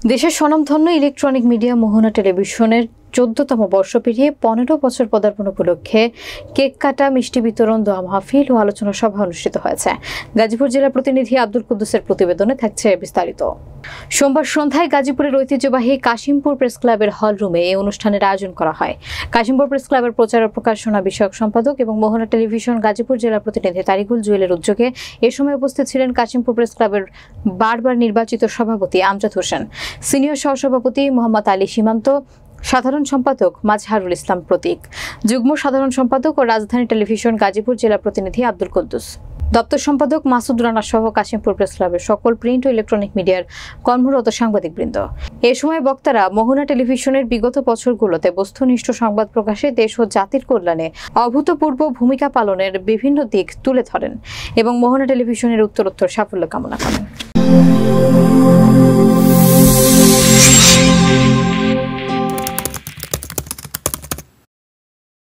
দেশের স্বনামধন্য electronic media মোহনা টেলিভিশনের 14তম বর্ষ পেরিয়ে 15 বছর পদার্পণ উপলক্ষে কেক কাটা, মিষ্টি বিতরণ, দোয়া মাহফিল ও আলোচনা সভা অনুষ্ঠিত হয়েছে। গাজীপুর জেলা প্রতিনিধি আব্দুল কুদ্দুসের প্রতিবেদনে থাকছে বিস্তারিত। সোমবার সন্ধ্যায় গাজীপুরের ঐতিহ্যবাহী কাশিমপুর প্রেস ক্লাবের হল রুমে এই অনুষ্ঠানের আয়োজন করা হয়। কাশিমপুর প্রেস ক্লাবের প্রচার ও প্রকাশনা বিষয়ক সম্পাদক এবং মোহনা টেলিভিশন গাজীপুর জেলা প্রতিনিধি তারিকুল জুয়েলের উদ্যোগে এ সময় উপস্থিত ছিলেন কাশিমপুর প্রেস ক্লাবের বারবার নির্বাচিত সভাপতি আমজাদ হোসেন, সিনিয়র সহসভাপতি মোহাম্মদ আলী সীমান্ত, সাধারণ সম্পাদক মাজহারুল ইসলাম প্রতীক, যুগ্ম সাধারণ সম্পাদক ও রাজধানী টেলিভিশন গাজীপুর জেলা প্রতিনিধি আব্দুল কুদ্দুস, দপ্তর সম্পাদক মাসুদ রানা সহ কাশিমপুর প্রেস ক্লাবের সকল প্রিন্ট ও ইলেকট্রনিক মিডিয়ার কর্মরত সাংবাদিকবৃন্দ। এ সময় বক্তারা মোহনা টেলিভিশনের বিগত বছরগুলোতে বস্তুনিষ্ঠ সংবাদ প্রকাশে দেশ ও জাতির কল্যাণে অভূতপূর্ব ভূমিকা পালনের বিভিন্ন দিক তুলে ধরেন এবং মোহনা টেলিভিশনের উত্তরোত্তর সাফল্য কামনা করেন।